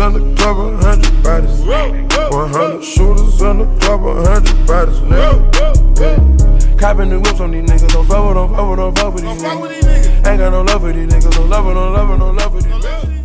in the club, 100 bodies. 100 shooters in the club, 100 bodies, nigga. Copping the whips on these niggas, don't fuck with these niggas. Ain't got no love for these niggas, no love for these niggas.